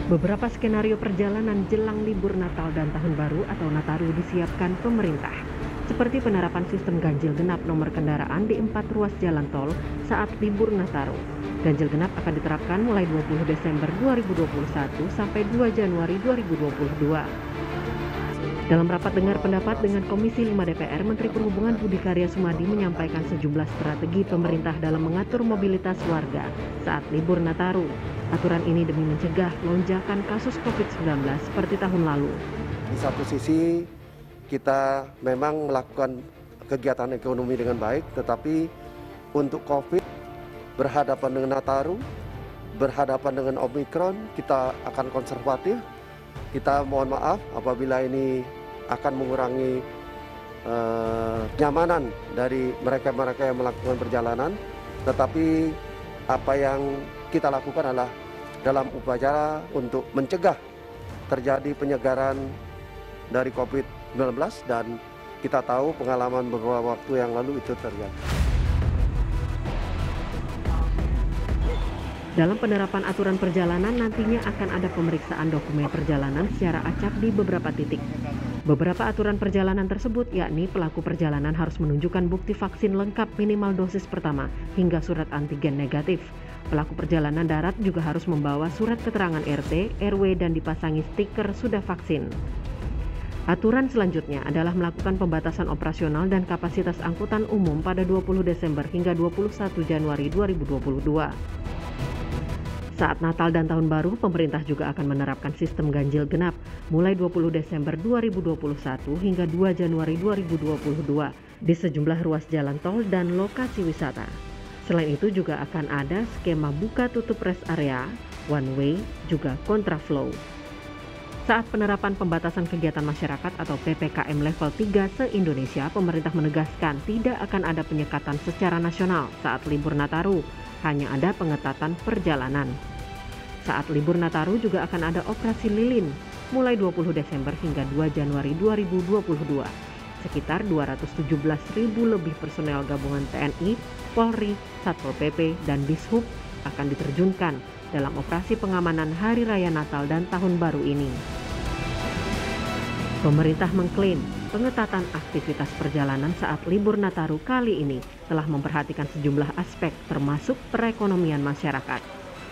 Beberapa skenario perjalanan jelang libur Natal dan Tahun Baru atau Nataru disiapkan pemerintah, seperti penerapan sistem ganjil genap nomor kendaraan di 4 ruas jalan tol saat libur Nataru. Ganjil genap akan diterapkan mulai 20 Desember 2021 sampai 2 Januari 2022. Dalam rapat dengar pendapat dengan Komisi 5 DPR, Menteri Perhubungan Budi Karya Sumadi menyampaikan sejumlah strategi pemerintah dalam mengatur mobilitas warga saat libur Nataru. Aturan ini demi mencegah lonjakan kasus COVID-19 seperti tahun lalu. Di satu sisi kita memang melakukan kegiatan ekonomi dengan baik, tetapi untuk COVID berhadapan dengan Nataru, berhadapan dengan Omikron, kita akan konservatif. Kita mohon maaf apabila ini akan mengurangi kenyamanan dari mereka-mereka yang melakukan perjalanan. Tetapi apa yang kita lakukan adalah dalam upaya untuk mencegah terjadi penyegaran dari COVID-19 dan kita tahu pengalaman beberapa waktu yang lalu itu terjadi. Dalam penerapan aturan perjalanan nantinya akan ada pemeriksaan dokumen perjalanan secara acak di beberapa titik. Beberapa aturan perjalanan tersebut yakni pelaku perjalanan harus menunjukkan bukti vaksin lengkap minimal dosis pertama hingga surat antigen negatif. Pelaku perjalanan darat juga harus membawa surat keterangan RT, RW dan dipasangi stiker sudah vaksin. Aturan selanjutnya adalah melakukan pembatasan operasional dan kapasitas angkutan umum pada 20 Desember hingga 21 Januari 2022. Saat Natal dan Tahun Baru, pemerintah juga akan menerapkan sistem ganjil genap mulai 20 Desember 2021 hingga 2 Januari 2022 di sejumlah ruas jalan tol dan lokasi wisata. Selain itu juga akan ada skema buka tutup rest area, one way, juga kontraflow. Saat penerapan pembatasan kegiatan masyarakat atau PPKM level 3 se-Indonesia, pemerintah menegaskan tidak akan ada penyekatan secara nasional saat libur Nataru, hanya ada pengetatan perjalanan. Saat libur Nataru juga akan ada operasi lilin mulai 20 Desember hingga 2 Januari 2022. Sekitar 217.000 lebih personel gabungan TNI, Polri, Satpol PP, dan Dishub akan diterjunkan dalam operasi pengamanan Hari Raya Natal dan Tahun Baru ini. Pemerintah mengklaim pengetatan aktivitas perjalanan saat libur Nataru kali ini telah memperhatikan sejumlah aspek termasuk perekonomian masyarakat.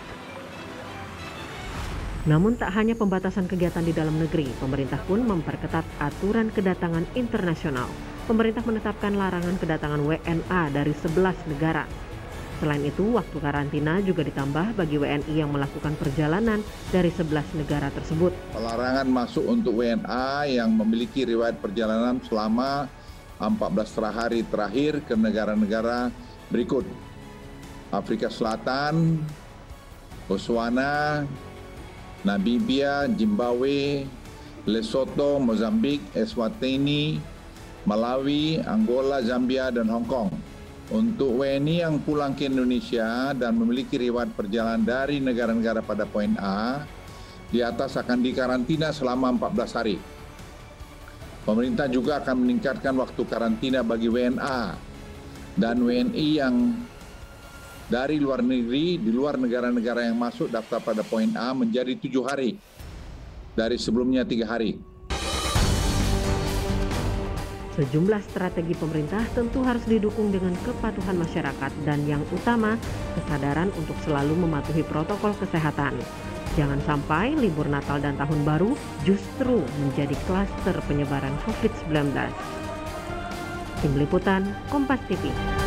Namun tak hanya pembatasan kegiatan di dalam negeri, pemerintah pun memperketat aturan kedatangan internasional. Pemerintah menetapkan larangan kedatangan WNA dari 11 negara. Selain itu, waktu karantina juga ditambah bagi WNI yang melakukan perjalanan dari 11 negara tersebut. Larangan masuk untuk WNA yang memiliki riwayat perjalanan selama 14 hari terakhir ke negara-negara berikut: Afrika Selatan, Botswana, Namibia, Zimbabwe, Lesotho, Mozambik, Eswatini, Malawi, Angola, Zambia, dan Hong Kong. Untuk WNI yang pulang ke Indonesia dan memiliki riwayat perjalanan dari negara-negara pada poin A, di atas akan dikarantina selama 14 hari. Pemerintah juga akan meningkatkan waktu karantina bagi WNA dan WNI yang dari luar negeri, di luar negara-negara yang masuk daftar pada poin A menjadi 7 hari, dari sebelumnya 3 hari. Sejumlah strategi pemerintah tentu harus didukung dengan kepatuhan masyarakat dan yang utama, kesadaran untuk selalu mematuhi protokol kesehatan. Jangan sampai libur Natal dan Tahun Baru justru menjadi klaster penyebaran COVID-19. Tim Liputan, Kompas TV.